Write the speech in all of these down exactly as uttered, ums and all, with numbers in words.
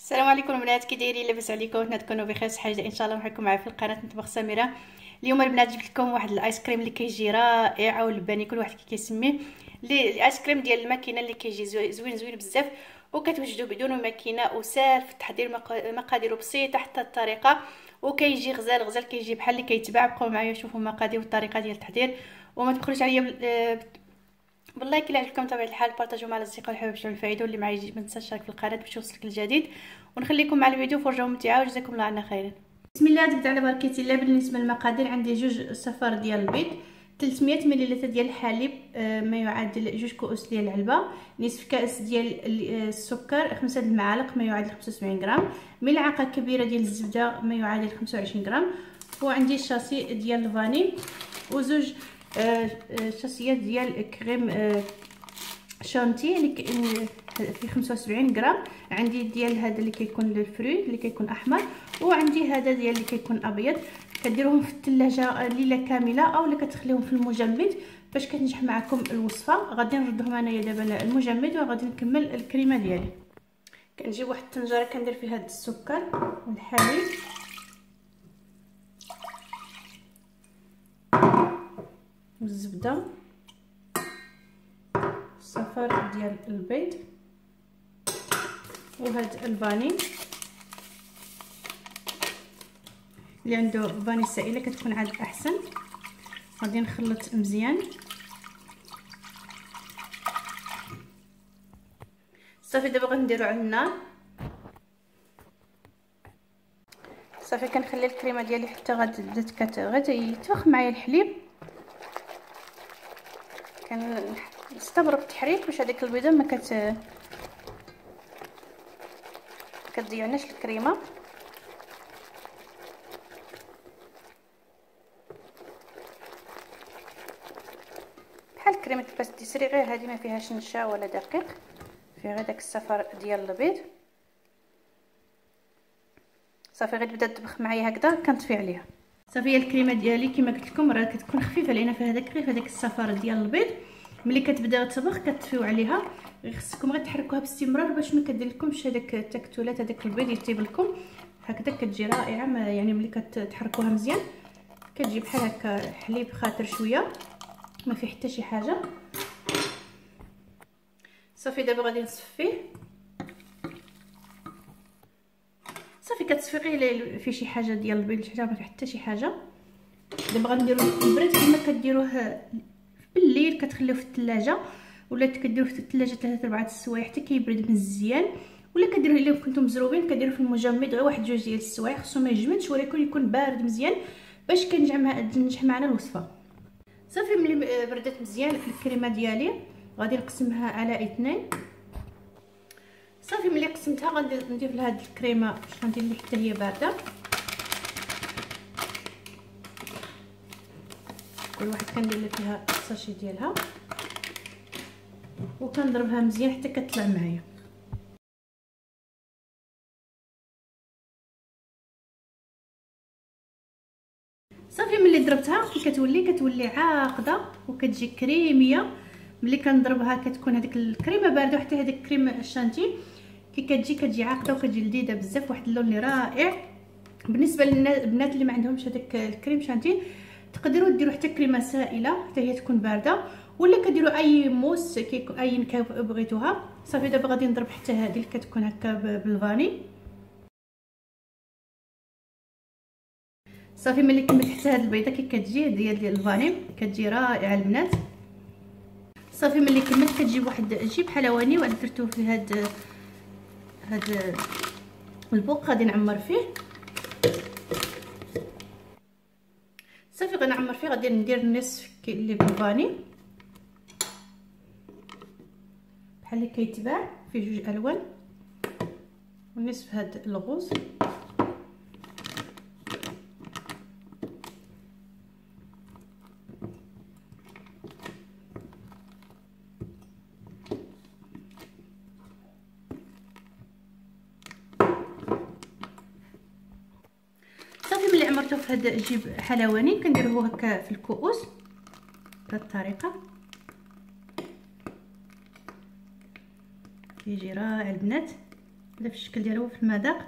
السلام عليكم البنات، كي دايرين؟ لاباس عليكم؟ نتمنى تكونوا بخير صحه جدا ان شاء الله. معكم معايا في القناه نطبخ سميره. اليوم البنات جبت لكم واحد الايس كريم اللي كيجي رائع ولباني، كل واحد كي كيسميه. الايس كريم ديال الماكينه اللي كيجي زوين زوين بزاف، وكتوجدوا بدون ماكينه، وسهل في التحضير، مقاديره بسيطه حتى الطريقه، وكيجي غزال غزال، كيجي بحال اللي كيتباع. بقاو معايا شوفوا المقادير والطريقه ديال التحضير، وما تبخلوش عليا باللايك الى عجبكم. طبيعه الحال بارطاجيو مع الاصدقاء والحبايب باش الفائده، واللي معايا ما تنساش تشارك في القناه باش يوصلك الجديد. ونخليكم مع الفيديو فرجه ممتعه، وجزاكم الله عنا خيرا. بسم الله، تبدا على بركه الله. بالنسبه للمقادير عندي جوج صفار ديال البيض، ثلاثمية مليلتر ديال الحليب، ما يعادل جوج كؤوس ديال العلبه، نصف كاس ديال السكر، خمسة المعالق ما يعادل خمسة وسبعين غرام، ملعقه كبيره ديال الزبده ما يعادل خمسة وعشرين غرام، وعندي الشاسي ديال الفاني، وزوج آه شاسيات ديال كريم آه شانتي اللي في خمسة وسبعين غرام. عندي ديال هذا اللي كيكون للفروي اللي كيكون احمر، وعندي هذا ديال اللي كيكون ابيض. كديروهم في الثلاجه ليله كامله، او اللي كتخليهم في المجمد باش كتنجح معكم الوصفه. غادي نردهم انايا دابا المجمد، وغادي نكمل الكريمه ديالي. كنجيب واحد الطنجره كندير فيها هذا السكر والحليب والزبده الصفار ديال البيض وهاد الفاني. اللي عنده فاني سائله كتكون عاد احسن. غادي نخلط مزيان صافي. دابا غنديرو على النار صافي. كنخلي الكريمه ديالي حتى غتبدا كتيتوخ معايا الحليب. كنستمر بالتحريك باش هذيك البيضه ما كت كتضيعناش الكريمه. بحال كريمه الباستيسري، غير هذه ما فيهاش نشا ولا دقيق، فيها غير داك الصفار ديال البيض. صافي غير تبدا تطبخ معايا هكذا كنطفي عليها. صافي الكريمه ديالي كما قلت لكم راه كتكون خفيفه، لان فيها داك غير هذاك الصفار ديال البيض. ملي كتبدا تطبخ كتطفيو عليها، غير خصكم غير تحركوها باستمرار باش ما كدير لكمش هذاك التكتلات، هذاك البيض يطيب لكم. هكذا كتجي رائعه، يعني ملي كتحركوها مزيان كتجي بحال هكا حليب خاطر شويه، ما فيه حتى شي حاجه. صافي دابا غادي نصفيه. صافي كتصفي غير في شي حاجه ديال البيض، حتى ما فيه حتى شي حاجه. دابا غنديرو البرد كما كديروه بالليل، كتخليوه في الثلاجه، ولا كديروه في الثلاجه ثلاثة أربعة السوايع حتى كيبرد مزيان، ولا كديروه الا كنتم مزروبين كديروه في المجمد غير واحد جوج ديال السوايع. خصو ما يجمدش ولكن يكون بارد مزيان باش كنجح مع تنجح معنا الوصفه. صافي ملي بردت مزيان الكريمه ديالي غادي نقسمها على اثنين. صافي ملي قسمتها غادي نضيف لهاد الكريمه شانتي اللي حتى هي بارده. كل واحد كندير فيها الساشي ديالها، وكنضربها مزيان حتى كتطلع معايا. صافي ملي ضربتها كتولي كتولي عاقده وكتجي كريميه. ملي كنضربها كتكون هذيك الكريمه بارده، وحتى هذيك الكريمه الشانتي كي كتجي كتجي عاقده وكتجي لذيذه بزاف، واحد اللون اللي رائع. بالنسبه للبنات اللي ما عندهمش هذاك الكريم شانتي تقدروا ديروا حتى كريمه سائله حتى هي تكون بارده، ولا كديروا اي موس كيكون اي بغيتوها. صافي دابا غادي نضرب حتى هذه اللي كتكون هكا بالفاني. صافي ملي كملت حتى هاد البيضه كي كتجي ديال ديال الفاني كتجي رائعه البنات. صافي ملي كملت كتجيب واحد جيب حلواني وعاد درتو في هاد هاد البوق غادي نعمر فيه. صافي غنعمر فيه، غادي ندير نصف اللي بالفاني بحال اللي كيتباع في جوج الوان، ونصف هاد الغوز. صافي ملي عمرته في هاد جيب حلواني كنديروه هكا في الكؤوس بهذه الطريقه. كيجي رائع البنات. هذا في الشكل ديالو في المذاق.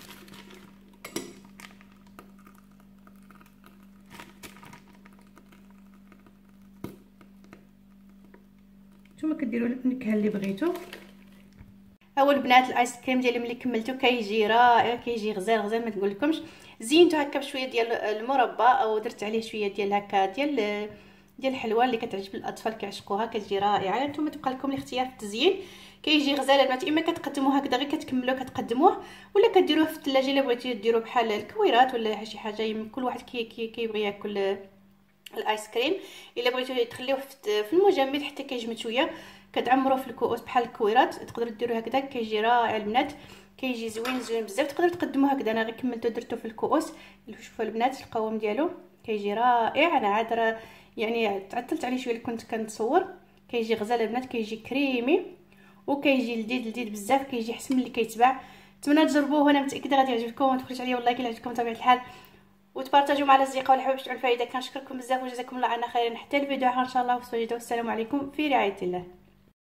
نتوما كديروا النكهه اللي بغيتو. هو البنات الايس كريم ديالي ملي كملتو كيجي رائع، كيجي غزال غزال ما نقولكمش. زينتو هكا بشويه ديال المربى او درت عليه شويه ديال هكا ديال ديال الحلوى اللي كتعجب الاطفال كيعشقوها، كتجي رائعه. نتوما تبقى لكم الاختيار في التزيين. كيجي غزال البنات، اما كتقدموه هكذا غير كتكملوه كتقدموه، ولا كديروه في الثلاجه الا بغيتو ديروا بحال الكويرات ولا شي حاجه. كل واحد كي كيبغي ياكل الايس كريم. الا بغيتو تخليوه في المجمد حتى كيجمد شويه كتعمروه في الكؤوس بحال الكويرات، تقدروا ديروه هكذا كيجي رائع البنات، كيجي زوين زوين بزاف. تقدروا تقدموه هكذا. انا غير كملته درته في الكؤوس. شوفوا البنات القوام ديالو كيجي رائع. انا عاد راه يعني تعطلت عليه شويه كنت كنتصور. كيجي غزال البنات، كيجي كريمي وكيجي لذيذ لذيذ بزاف، كيجي احسن من اللي كيتباع. نتمنى تجربوه وانا متاكده غادي يعجبكم. ما تبخلوش عليا والله كي يعجبكم بطبيعه الحال، وتبارطاجوا مع الاصدقاء والحبايب باش تعملوا الفائده. كنشكركم بزاف وجزاكم الله عنا خيرا. حتى الفيديو اخر ان شاء الله، والسلام عليكم في رعايه الله.